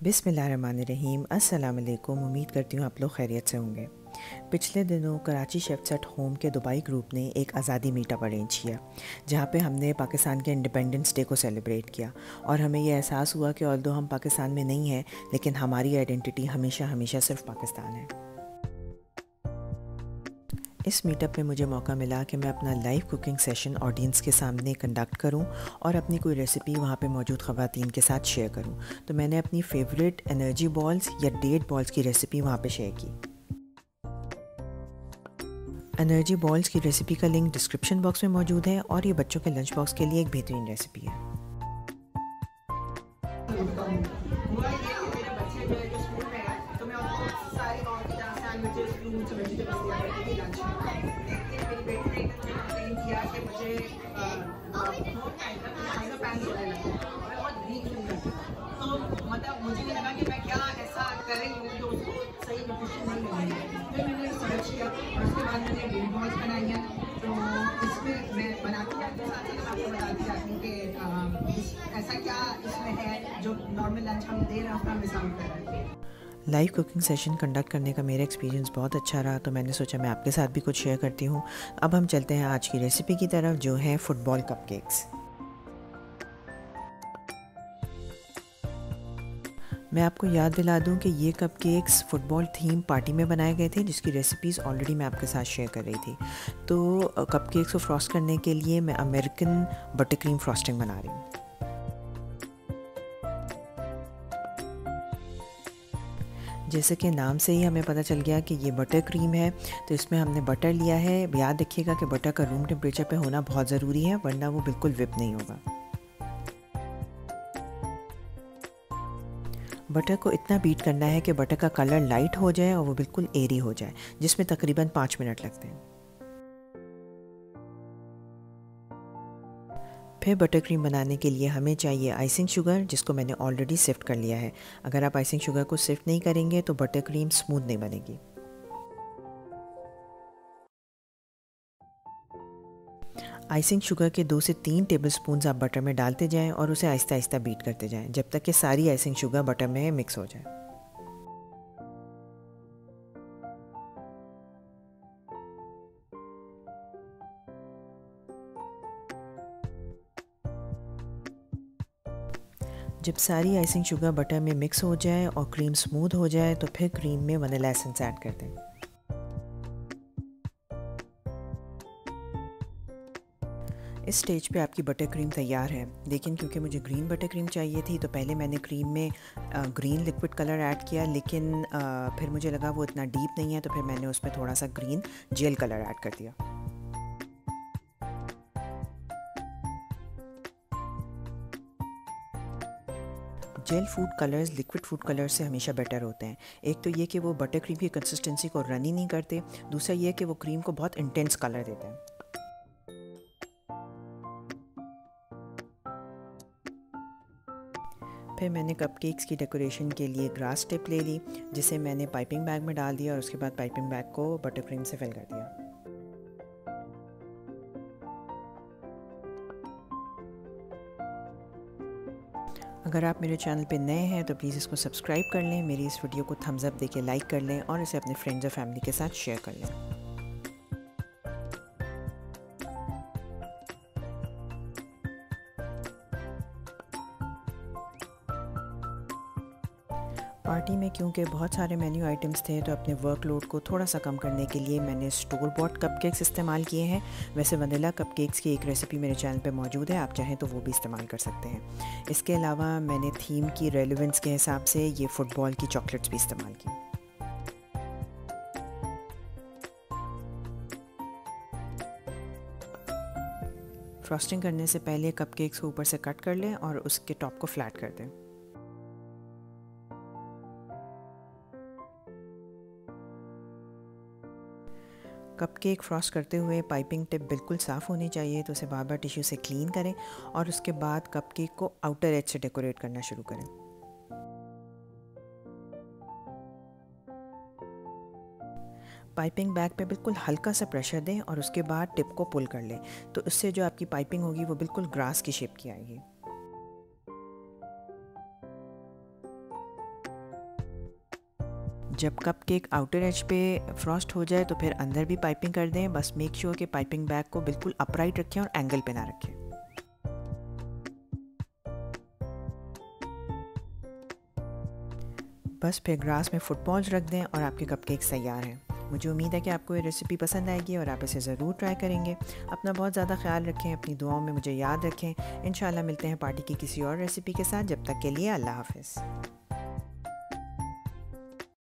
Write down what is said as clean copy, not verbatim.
बिस्मिल्लाहिर्रहमानिर्रहीम। अस्सलाम वालेकुम। उम्मीद करती हूँ आप लोग खैरियत से होंगे। पिछले दिनों कराची शेफ्स एट होम के दुबई ग्रुप ने एक आज़ादी मीटअप अरेंज किया, जहाँ पे हमने पाकिस्तान के इंडिपेंडेंस डे को सेलिब्रेट किया और हमें ये एहसास हुआ कि ऑल्दो हम पाकिस्तान में नहीं हैं, लेकिन हमारी आइडेंटिटी हमेशा हमेशा सिर्फ पाकिस्तान है। इस मीटअप में मुझे मौका मिला कि मैं अपना लाइव कुकिंग सेशन ऑडियंस के सामने कंडक्ट करूं और अपनी कोई रेसिपी वहां पे मौजूद ख़वातीन के साथ शेयर करूं। तो मैंने अपनी फेवरेट एनर्जी बॉल्स या डेट बॉल्स की रेसिपी वहां पे शेयर की। एनर्जी बॉल्स की रेसिपी का लिंक डिस्क्रिप्शन बॉक्स में मौजूद है और ये बच्चों के लंच बॉक्स के लिए एक बेहतरीन रेसिपी है। मतलब मुझे नहीं लगा कि मैं क्या ऐसा कर रही हूँ जो उसको सही न्यूट्रिशन नहीं मिलेगी। फिर मैंने सर्च किया और उसके बाद मैंने डेट बॉल्स बनाई हैं। तो इसमें मैं बनाती जाती हूँ, साथ ही मैं आपको बताती जाती हूँ कि ऐसा क्या इसमें है जो नॉर्मल लंच हम दे रहे हैं उसका मिसाल कर रहे हैं। लाइव कुकिंग सेशन कंडक्ट करने का मेरा एक्सपीरियंस बहुत अच्छा रहा, तो मैंने सोचा मैं आपके साथ भी कुछ शेयर करती हूँ। अब हम चलते हैं आज की रेसिपी की तरफ, जो है फुटबॉल कपकेक्स। मैं आपको याद दिला दूं कि ये कपकेक्स फ़ुटबॉल थीम पार्टी में बनाए गए थे, जिसकी रेसिपीज़ ऑलरेडी मैं आपके साथ शेयर कर रही थी। तो कपकेक्स को फ्रॉस्ट करने के लिए मैं अमेरिकन बटर क्रीम फ्रॉस्टिंग बना रही हूँ। जैसे कि नाम से ही हमें पता चल गया कि ये बटर क्रीम है, तो इसमें हमने बटर लिया है। याद रखिएगा कि बटर का रूम टेम्परेचर पे होना बहुत ज़रूरी है, वरना वो बिल्कुल विप नहीं होगा। बटर को इतना बीट करना है कि बटर का कलर लाइट हो जाए और वो बिल्कुल एरी हो जाए, जिसमें तकरीबन 5 मिनट लगते हैं। फिर बटर क्रीम बनाने के लिए हमें चाहिए आइसिंग शुगर, जिसको मैंने ऑलरेडी सिफ्ट कर लिया है। अगर आप आइसिंग शुगर को सिफ्ट नहीं करेंगे तो बटर क्रीम स्मूथ नहीं बनेगी। आइसिंग शुगर के 2 से 3 टेबलस्पून आप बटर में डालते जाएं और उसे आहिस्ता आहिस्ता बीट करते जाएं, जब तक कि सारी आइसिंग शुगर बटर में मिक्स हो जाए। जब सारी आइसिंग शुगर बटर में मिक्स हो जाए और क्रीम स्मूथ हो जाए, तो फिर क्रीम में वनीला एसेंस ऐड कर दें। इस स्टेज पे आपकी बटर क्रीम तैयार है, लेकिन क्योंकि मुझे ग्रीन बटर क्रीम चाहिए थी, तो पहले मैंने क्रीम में ग्रीन लिक्विड कलर ऐड किया, लेकिन फिर मुझे लगा वो इतना डीप नहीं है, तो फिर मैंने उसमें थोड़ा सा ग्रीन जेल कलर ऐड कर दिया। Gel food colours liquid food colour से हमेशा बेटर होते हैं। एक तो ये कि वो बटर क्रीम की कंसिस्टेंसी को रन ही नहीं करते, दूसरा ये कि वो क्रीम को बहुत इंटेंस कलर देते हैं। फिर मैंने कपकेक्स की डेकोरेशन के लिए ग्रास टिप ले ली, जिसे मैंने पाइपिंग बैग में डाल दिया और उसके बाद पाइपिंग बैग को बटर क्रीम से फिल कर दिया। अगर आप मेरे चैनल पे नए हैं तो प्लीज़ इसको सब्सक्राइब कर लें, मेरी इस वीडियो को थम्स अप देके लाइक कर लें और इसे अपने फ्रेंड्स और फैमिली के साथ शेयर कर लें। पार्टी में क्योंकि बहुत सारे मेन्यू आइटम्स थे, तो अपने वर्कलोड को थोड़ा सा कम करने के लिए मैंने स्टोर बॉट कपकेक्स इस्तेमाल किए हैं। वैसे वनीला कपकेक्स की एक रेसिपी मेरे चैनल पे मौजूद है, आप चाहें तो वो भी इस्तेमाल कर सकते हैं। इसके अलावा मैंने थीम की रेलेवेंस के हिसाब से ये फुटबॉल की चॉकलेट्स भी इस्तेमाल की। फ्रॉस्टिंग करने से पहले कपकेक्स को ऊपर से कट कर लें और उसके टॉप को फ्लैट कर दें। कपकेक फ्रॉस्ट करते हुए पाइपिंग टिप बिल्कुल साफ़ होनी चाहिए, तो उसे बार बार टिश्यू से क्लीन करें और उसके बाद कपकेक को आउटर एज से डेकोरेट करना शुरू करें। पाइपिंग बैग पे बिल्कुल हल्का सा प्रेशर दें और उसके बाद टिप को पुल कर लें, तो उससे जो आपकी पाइपिंग होगी वो बिल्कुल ग्रास की शेप की आएगी। जब कप केक आउटर एज पे फ्रॉस्ट हो जाए तो फिर अंदर भी पाइपिंग कर दें। बस मेक श्योर कि पाइपिंग बैग को बिल्कुल अपराइट रखें और एंगल पे ना रखें। बस फिर ग्लास में फुटबॉल्स रख दें और आपके कपकेक्स तैयार हैं। मुझे उम्मीद है कि आपको ये रेसिपी पसंद आएगी और आप इसे ज़रूर ट्राई करेंगे। अपना बहुत ज़्यादा ख्याल रखें, अपनी दुआओं में मुझे याद रखें। इंशाल्लाह मिलते हैं पार्टी की किसी और रेसिपी के साथ। जब तक के लिए अल्लाह हाफ़िज़।